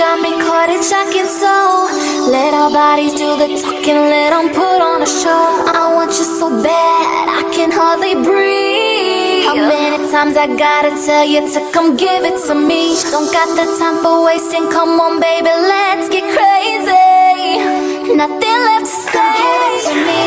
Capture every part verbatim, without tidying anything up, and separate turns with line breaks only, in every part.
got me caught in shocking soul. Let our bodies do the talking, let them put on a show. I want you so bad, I can hardly breathe. How many times I gotta tell you to come give it to me? Don't got the time for wasting, come on baby, let's get crazy. Nothing left to say. Come give it to me.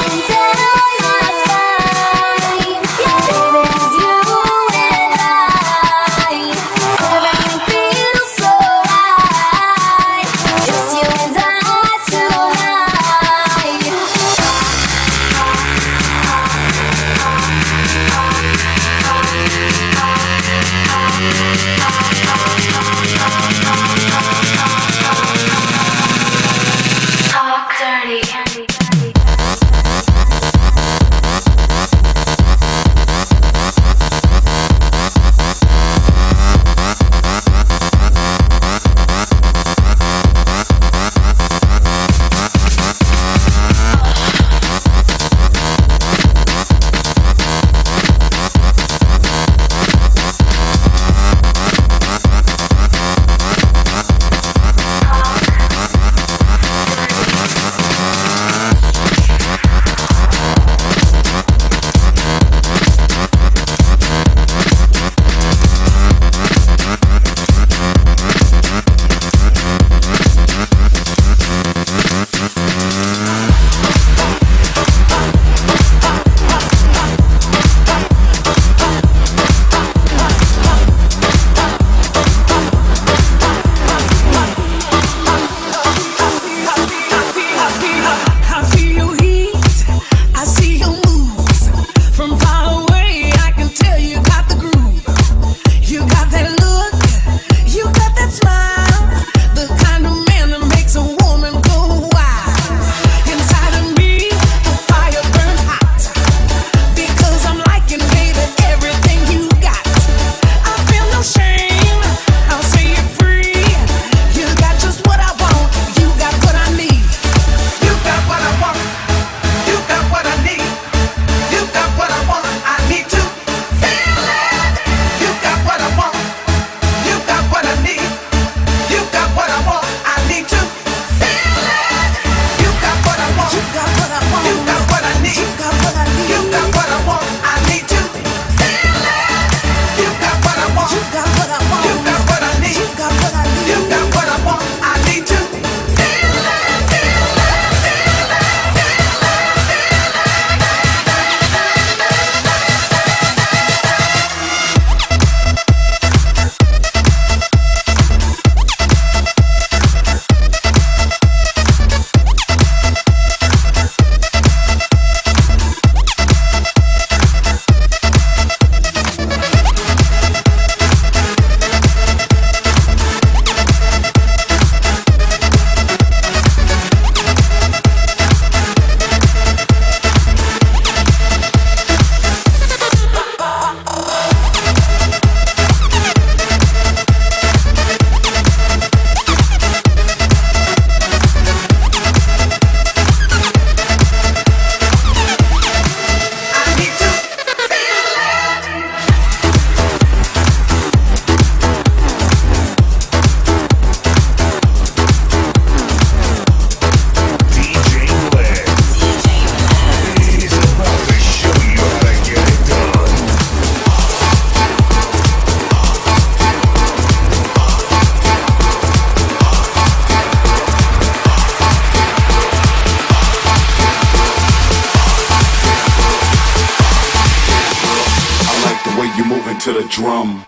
To the drum.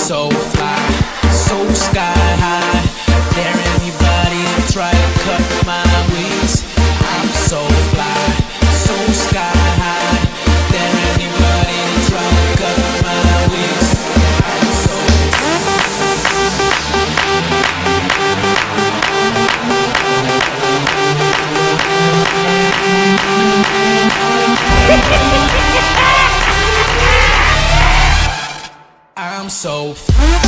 so fly, so sky high. Dare anybody to try to cut my wings. I'm so fly, so sky high. Dare anybody to try to cut my wings. I'm so I'm so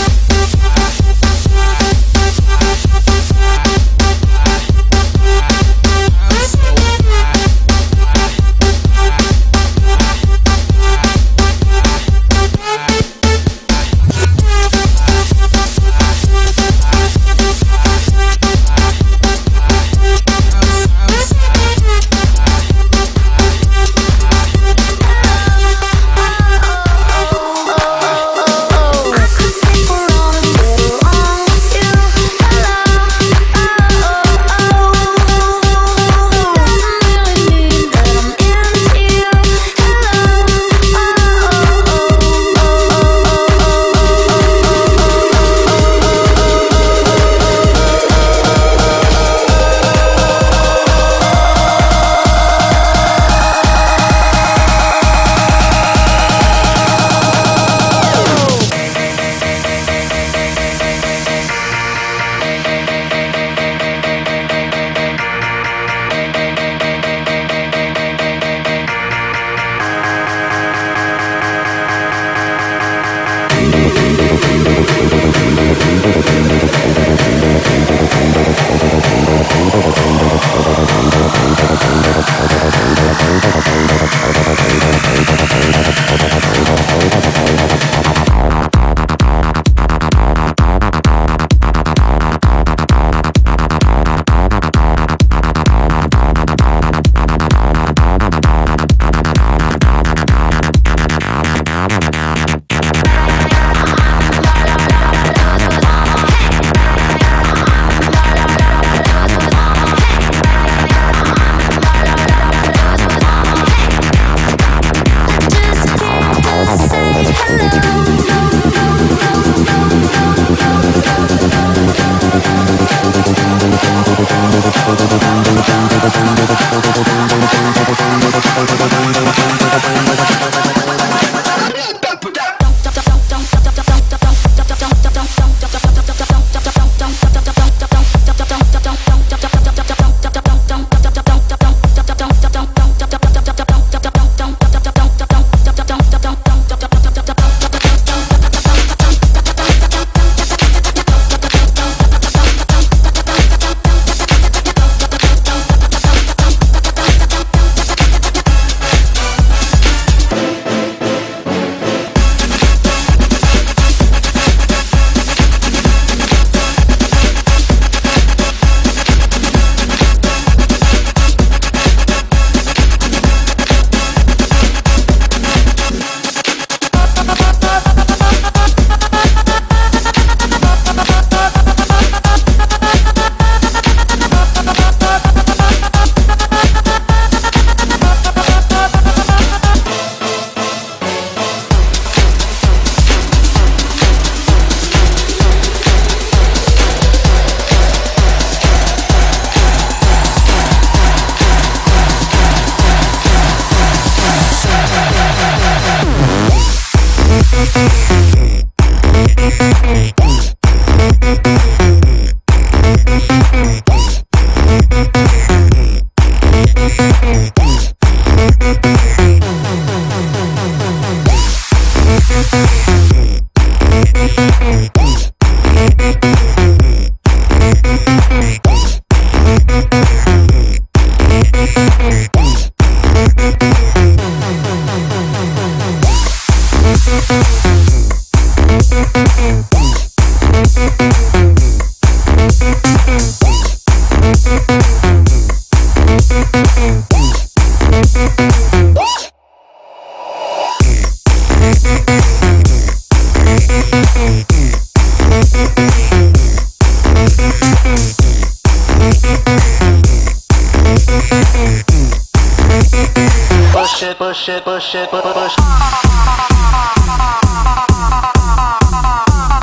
it, push it, push it, push it.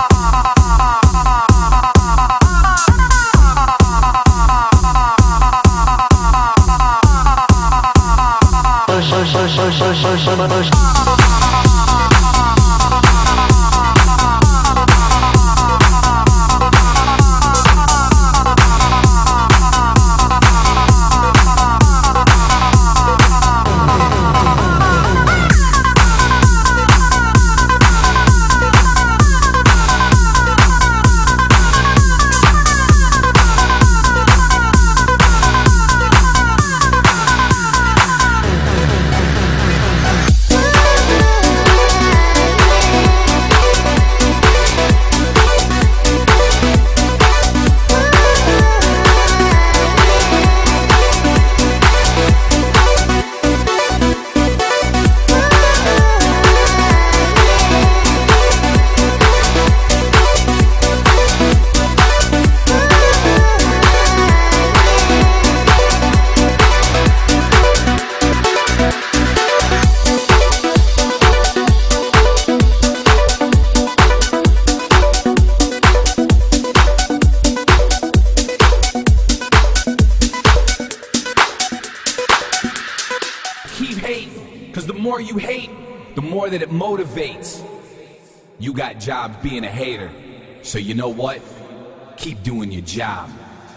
Keep hating, cause the more you hate, the more that it motivates. You got jobs being a hater, so you know what? Keep doing your job.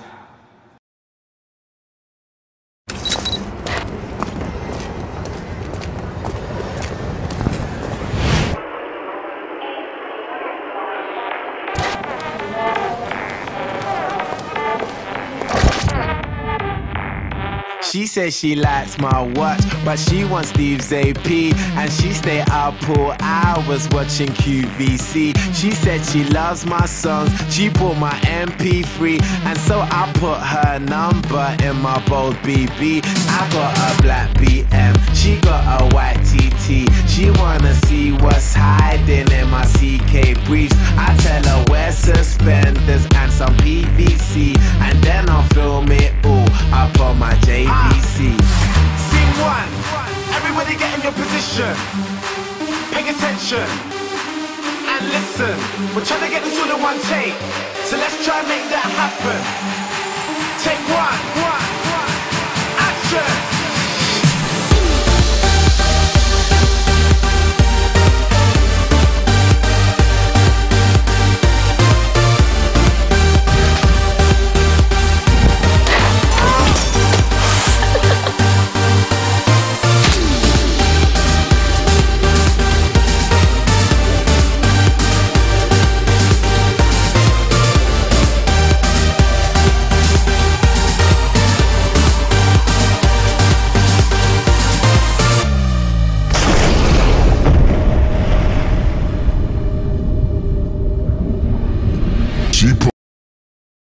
She says she likes my watch, but she wants Steve's A P, and she stay up all hours watching Q V C. She said she loves my songs, she bought my M P three, and so I put her number in my bold B B. I got a black B M, she got a white T T. She wanna see what's hiding in my C K briefs. I tell her wear suspenders and some P V C, and then I'll film it all up on my J V C.
Scene one, everybody get in your position. Pay attention and listen. We're trying to get this all in one take, so let's try and make that happen. Take one, one, one. Action.